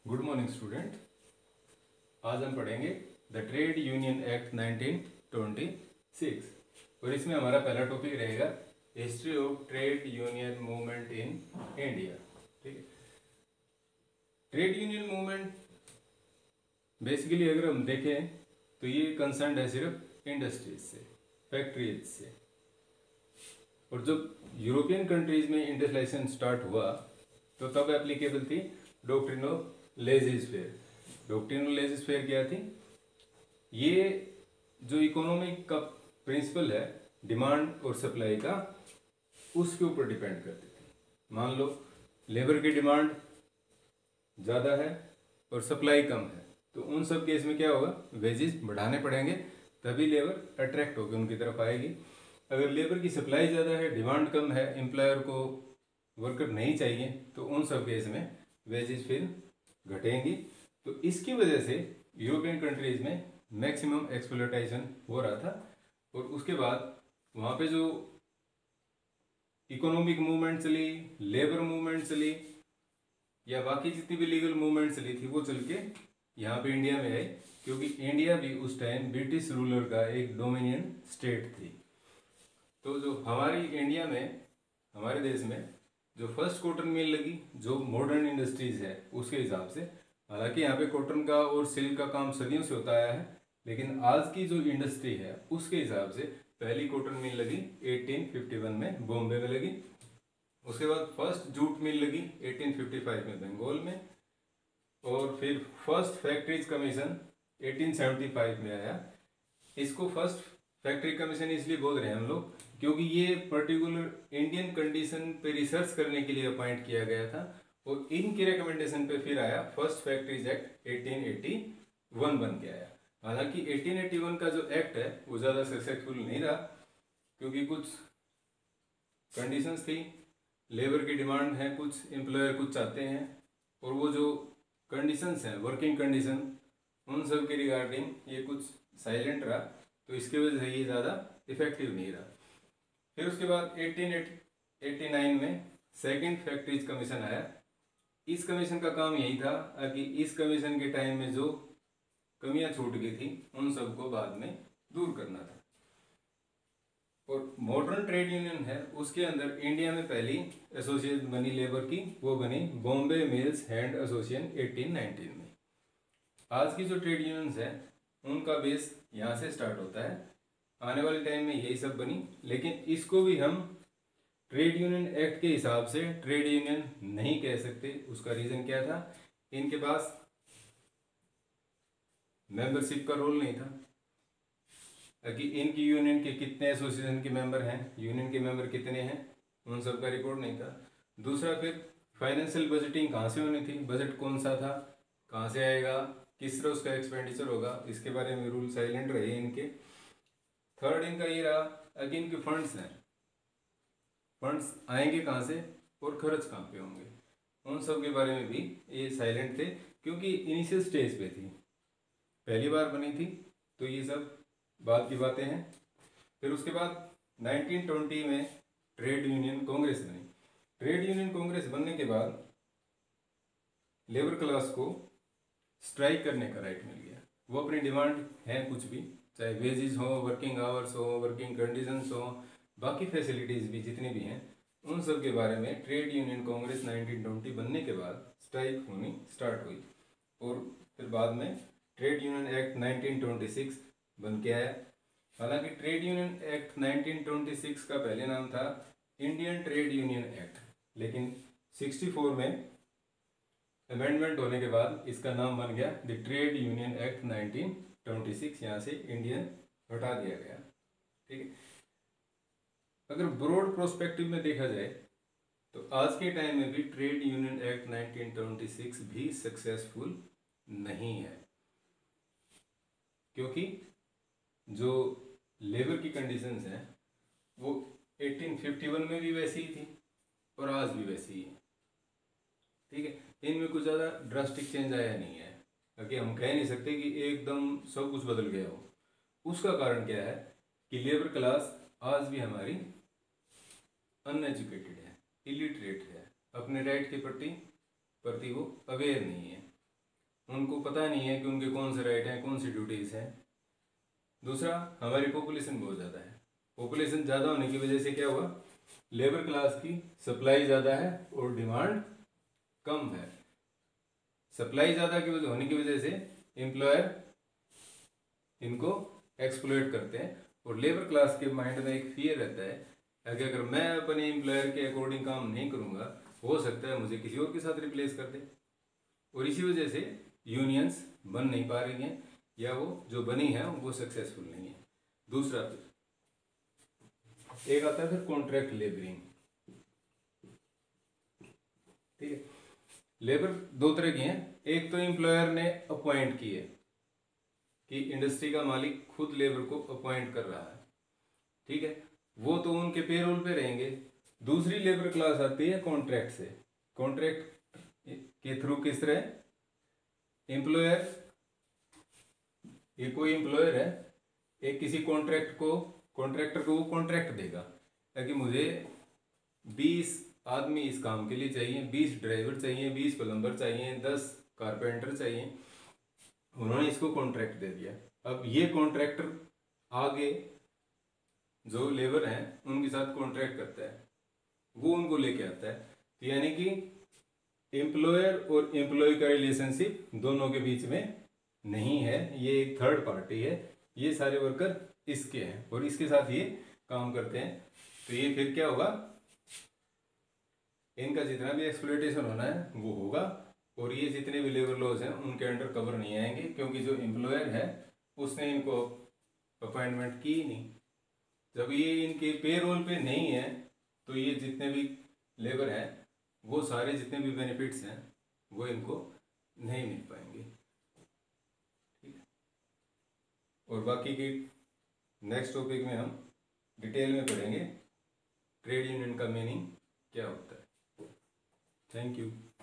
Good morning student. आज हम पढ़ेंगे द ट्रेड यूनियन एक्ट 1926 और इसमें हमारा पहला टॉपिक रहेगा history of trade union movement in India. ठीक है, ट्रेड यूनियन मूवमेंट बेसिकली अगर हम देखें तो ये कंसर्न है सिर्फ इंडस्ट्रीज से, फैक्ट्रीज से। और जब यूरोपियन कंट्रीज में इंडस्ट्रियलाइजेशन स्टार्ट हुआ तो तब एप्लीकेबल थी doctrine of laissez faire. Doctrine of laissez faire क्या थी? ये जो इकोनॉमिक का प्रिंसिपल है डिमांड और सप्लाई का, उसके ऊपर डिपेंड करती थी। मान लो लेबर की डिमांड ज़्यादा है और सप्लाई कम है, तो उन सब केस में क्या होगा, वेजेस बढ़ाने पड़ेंगे, तभी लेबर अट्रैक्ट होकर उनकी तरफ आएगी। अगर लेबर की सप्लाई ज़्यादा है, डिमांड कम है, एम्प्लॉयर को वर्कर नहीं चाहिए, तो उन सब केस में वेजेस फिर घटेंगी। तो इसकी वजह से यूरोपियन कंट्रीज में मैक्सिमम एक्सप्लॉयटेशन हो रहा था। और उसके बाद वहाँ पे जो इकोनॉमिक मूवमेंट चली, लेबर मूवमेंट चली, या बाकी जितनी भी लीगल मूवमेंट चली थी, वो चल के यहाँ पे इंडिया में आई, क्योंकि इंडिया भी उस टाइम ब्रिटिश रूलर का एक डोमिनियन स्टेट थी। तो जो हमारी इंडिया में, हमारे देश में जो फर्स्ट कॉटन मिल लगी, जो मॉडर्न इंडस्ट्रीज है उसके हिसाब से, हालांकि यहाँ पे कॉटन का और सिल्क का काम सदियों से होता आया है, लेकिन आज की जो इंडस्ट्री है उसके हिसाब से पहली कॉटन मिल लगी 1851 में बॉम्बे में लगी। उसके बाद फर्स्ट जूट मिल लगी 1855 में बंगाल में, और फिर फर्स्ट फैक्ट्रीज कमीशन 1875 में आया। इसको फर्स्ट फैक्ट्री कमीशन इसलिए बोल रहे हैं हम लोग क्योंकि ये पर्टिकुलर इंडियन कंडीशन पे रिसर्च करने के लिए अपॉइंट किया गया था, और इनकी रिकमेंडेशन पे फिर आया फर्स्ट फैक्ट्रीज एक्ट 1881 बन के आया। हालांकि 1881 का जो एक्ट है वो ज़्यादा सक्सेसफुल नहीं रहा, क्योंकि कुछ कंडीशंस थी, लेबर की डिमांड है, कुछ एम्प्लॉयर कुछ चाहते हैं, और वो जो कंडीशंस हैं वर्किंग कंडीशन, उन सब के रिगार्डिंग ये कुछ साइलेंट रहा, तो इसकी वजह से ये ज़्यादा इफेक्टिव नहीं रहा। फिर उसके बाद 1889 में सेकंड फैक्ट्रीज कमीशन आया। इस कमीशन का काम यही था कि इस कमीशन के टाइम में जो कमियां छूट गई थी उन सबको बाद में दूर करना था। और मॉडर्न ट्रेड यूनियन है, उसके अंदर इंडिया में पहली एसोसिएशन बनी लेबर की, वो बनी बॉम्बे मिल्स हैंड एसोसिएशन 1819 में। आज की जो ट्रेड यूनियंस है उनका बेस यहाँ से स्टार्ट होता है। आने वाले टाइम में यही सब बनी, लेकिन इसको भी हम ट्रेड यूनियन एक्ट के हिसाब से ट्रेड यूनियन नहीं कह सकते। उसका रीजन क्या था? इनके पास मेंबरशिप का रोल नहीं था कि इनकी यूनियन के कितने एसोसिएशन के मेंबर हैं, यूनियन के मेंबर कितने हैं, उन सब का रिकॉर्ड नहीं था। दूसरा, फिर फाइनेंशियल बजटिंग कहाँ से होनी थी, बजट कौन सा था, कहाँ से आएगा, किस तरह उसका एक्सपेंडिचर होगा, इसके बारे में रूल साइलेंट रहे इनके। थर्ड इनका ये रहा कि इनके फंड्स हैं, फंड्स आएंगे कहाँ से और खर्च कहाँ पे होंगे, उन सब के बारे में भी ये साइलेंट थे, क्योंकि इनिशियल स्टेज पे थी, पहली बार बनी थी, तो ये सब बाद की बातें हैं। फिर उसके बाद 1920 में ट्रेड यूनियन कांग्रेस बनी। ट्रेड यूनियन कांग्रेस बनने के बाद लेबर क्लास को स्ट्राइक करने का राइट मिल गया। वो अपनी डिमांड है कुछ भी, चाहे वेजेस हो, वर्किंग आवर्स हो, वर्किंग कंडीशंस हो, बाकी फैसिलिटीज़ भी जितनी भी हैं, उन सब के बारे में ट्रेड यूनियन कांग्रेस 1920 बनने के बाद स्ट्राइक होनी स्टार्ट हुई। और फिर बाद में ट्रेड यूनियन एक्ट 1926 बन के आया। हालांकि ट्रेड यूनियन एक्ट 1926 का पहले नाम था इंडियन ट्रेड यूनियन एक्ट, लेकिन 64 में अमेंडमेंट होने के बाद इसका नाम बन गया द ट्रेड यूनियन एक्ट 1926। यहाँ से इंडियन हटा दिया गया। ठीक है, अगर ब्रॉड प्रोस्पेक्टिव में देखा जाए तो आज के टाइम में भी ट्रेड यूनियन एक्ट 1926 भी सक्सेसफुल नहीं है, क्योंकि जो लेबर की कंडीशंस हैं वो 1851 में भी वैसी ही थी और आज भी वैसी ही है। ठीक है, इनमें कुछ ज़्यादा ड्रास्टिक चेंज आया नहीं है, क्योंकि हम कह नहीं सकते कि एकदम सब कुछ बदल गया हो। उसका कारण क्या है कि लेबर क्लास आज भी हमारी अनएजुकेटेड है, इलिटरेट है, अपने राइट के प्रति वो अवेयर नहीं है। उनको पता नहीं है कि उनके कौन से राइट हैं, कौन सी ड्यूटीज़ हैं। दूसरा, हमारी पॉपुलेशन बहुत ज़्यादा है। पॉपुलेशन ज़्यादा होने की वजह से क्या हुआ, लेबर क्लास की सप्लाई ज़्यादा है और डिमांड कम है। सप्लाई ज़्यादा की वजह होने की वजह से एम्प्लॉयर इनको एक्सप्लॉइट करते हैं, और लेबर क्लास के माइंड में एक फियर रहता है कि अगर मैं अपने एम्प्लॉयर के अकॉर्डिंग काम नहीं करूँगा, हो सकता है मुझे किसी और के साथ रिप्लेस कर दे। और इसी वजह से यूनियंस बन नहीं पा रही हैं, या वो जो बनी है वो सक्सेसफुल नहीं है। दूसरा, एक आता है फिर कॉन्ट्रैक्ट लेबरिंग। ठीक है, लेबर दो तरह की हैं। एक तो एम्प्लॉयर ने अपॉइंट की है, कि इंडस्ट्री का मालिक खुद लेबर को अपॉइंट कर रहा है, ठीक है, वो तो उनके पेरोल पे रहेंगे। दूसरी लेबर क्लास आती है कॉन्ट्रैक्ट से। कॉन्ट्रैक्ट के थ्रू किस तरह, एम्प्लॉयर, ये कोई एम्प्लॉयर है, एक किसी कॉन्ट्रैक्टर को वो कॉन्ट्रैक्ट देगा ताकि मुझे 20 आदमी इस काम के लिए चाहिए, 20 ड्राइवर चाहिए, 20 प्लम्बर चाहिए, 10 कारपेंटर चाहिए। उन्होंने इसको कॉन्ट्रैक्ट दे दिया। अब ये कॉन्ट्रैक्टर आगे जो लेबर हैं उनके साथ कॉन्ट्रैक्ट करता है, वो उनको लेके आता है। तो यानी कि एम्प्लॉयर और एम्प्लॉय का रिलेशनशिप दोनों के बीच में नहीं है, ये एक थर्ड पार्टी है। ये सारे वर्कर इसके हैं और इसके साथ ये काम करते हैं। तो ये फिर क्या होगा, इनका जितना भी एक्सप्लॉइटेशन होना है वो होगा, और ये जितने भी लेबर लॉज हैं उनके अंडर कवर नहीं आएंगे, क्योंकि जो एम्प्लॉयर है उसने इनको अपॉइंटमेंट की ही नहीं। जब ये इनके पेरोल पे नहीं है तो ये जितने भी लेबर हैं वो सारे जितने भी बेनिफिट्स हैं वो इनको नहीं मिल पाएंगे। ठीक है, और बाकी की नेक्स्ट टॉपिक में हम डिटेल में पढ़ेंगे ट्रेड यूनियन का मीनिंग क्या होता है। Thank you.